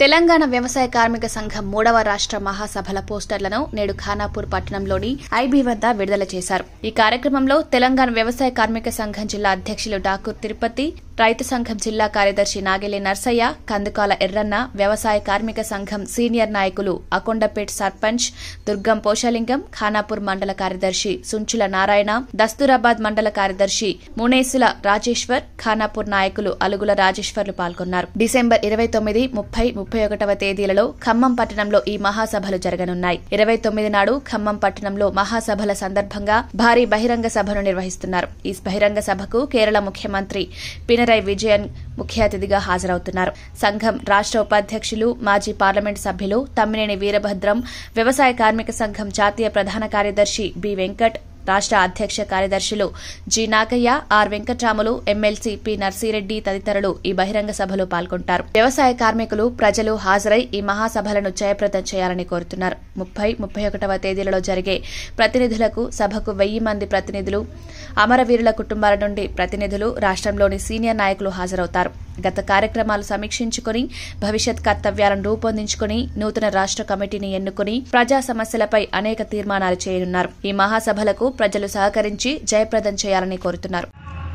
తెలంగాణ వ్యవసాయ కార్మిక సంఘం 3వ రాష్ట్ర మహాసభల పోస్టర్లను నేడు ఖానాపూర్ పట్టణంలోని ఐబీ వద్ద విడుదల చేశారు. ఈ కార్యక్రమంలో తెలంగాణ వ్యవసాయ కార్మిక సంఘం జిల్లా అధ్యక్షులు డాకూర్ తిరుపతి, రైతు సంఘం జిల్లా కార్యదర్శి నాగెల్లి నర్సయ్య, కందుకాల ఎర్రన్న, వ్యవసాయ కార్మిక సంఘం సీనియర్ నాయకులు అకొండపేట్ సర్పంచ్ దుర్గం పోషలింగం, ఖానాపూర్ మండల కార్యదర్శి సుంచుల నారాయణ, దస్తూరాబాద్ మండల కార్యదర్శి మునేసుల రాజేశ్వర్, ఖానాపూర్ నాయకులు అలుగుల రాజేశ్వర్లు పాల్గొన్నారు. డిసెంబర్ 29, 30, 31వ తేదీలలో ఖమ్మం పట్టణంలో ఈ మహాసభలు జరగనున్నాయి. 29 నాడు ఖమ్మం పట్టణంలో మహాసభల సందర్భంగా భారీ బహిరంగ సభను నిర్వహిస్తున్నారు. ఈ బహిరంగ సభకు కేరళ ముఖ్యమంత్రి పినరయి విజయన్ ముఖ్య అతిథిగా హాజరవుతున్నారు. సంఘం రాష్ట్ర ఉపాధ్యక్షులు, మాజీ పార్లమెంటు సభ్యులు తమ్మినేని వీరభద్రం, వ్యవసాయ కార్మిక సంఘం జాతీయ ప్రధాన కార్యదర్శి బి వెంకట్, రాష్ట్ర అధ్యక్ష కార్యదర్శులు G Nagaiah, R Venkatramulu, MLC P Narsireddy తదితరులు ఈ బహిరంగ సభలో పాల్గొంటారు. వ్యవసాయ కార్మికులు, ప్రజలు హాజరై ఈ మహాసభలను జయప్రదం చేయాలని కోరుతున్నారు. 30, 31వ తేదీలలో జరిగే ప్రతినిధులకు సభకు 1000 మంది ప్రతినిధులు, అమరవీరుల కుటుంబాల నుండి ప్రతినిధులు, రాష్ట్రంలోని సీనియర్ నాయకులు హాజరవుతారు. గత కార్యక్రమాలు సమీక్షించుకుని భవిష్యత్ కర్తవ్యాలను రూపొందించుకుని నూతన రాష్ట్ర కమిటీని ఎన్నుకుని ప్రజా సమస్యలపై అనేక తీర్మానాలు చేయనున్నారు. ఈ మహాసభలకు ప్రజలు సహకరించి జయప్రదం చేయాలని కోరుతున్నారు.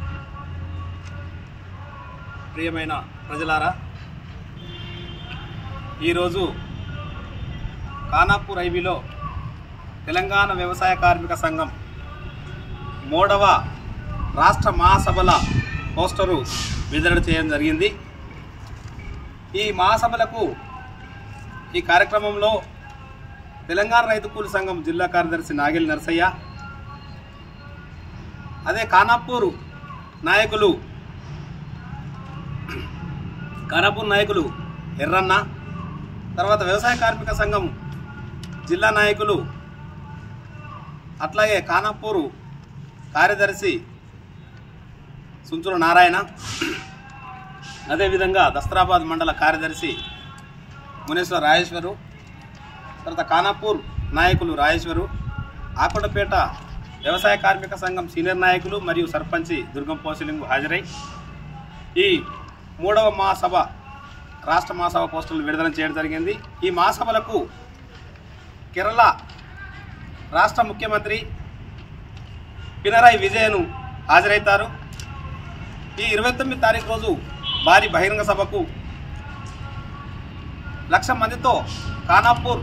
ప్రియమైన ప్రజలారా, ఈరోజు ఖానాపూర్ ఐబీలో తెలంగాణ వ్యవసాయ కార్మిక సంఘం 3వ రాష్ట్ర మహాసభల పోస్టరు విడుదల చేయడం జరిగింది. ఈ మహాసభలకు ఈ కార్యక్రమంలో తెలంగాణ రైతు కూలి సంఘం జిల్లా కార్యదర్శి నాగెల్లి నర్సయ్య, అదే ఖానాపూర్ నాయకులు ఎర్రన్న, తర్వాత వ్యవసాయ కార్మిక సంఘం జిల్లా నాయకులు, అట్లాగే ఖానాపూర్ కార్యదర్శి సుంచుల నారాయణ, అదేవిధంగా దస్తూరాబాద్ మండల కార్యదర్శి మునేశ్వర రాజేశ్వరు, తర్వాత ఖానాపూర్ నాయకులు రాజేశ్వరు, ఆకొండపేట వ్యవసాయ కార్మిక సంఘం సీనియర్ నాయకులు మరియు సర్పంచి దుర్గం పోషలింగు హాజరై ఈ 3వ మహాసభ రాష్ట్ర మహాసభ పోస్టులు విడుదల చేయడం జరిగింది. ఈ మహాసభలకు కేరళ రాష్ట్ర ముఖ్యమంత్రి పినరయి విజయన్ హాజరవుతారు. ఈ 29 తారీఖు రోజు భారీ బహిరంగ సభకు 1,00,000 మందితో ఖానాపూర్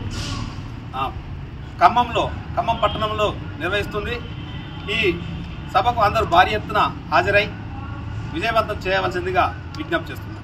ఖమ్మం పట్టణంలో నిర్వహిస్తుంది. ఈ సభకు అందరూ భారీ ఎత్తున హాజరై విజయవంతం చేయవలసిందిగా విజ్ఞప్తి చేస్తున్నారు.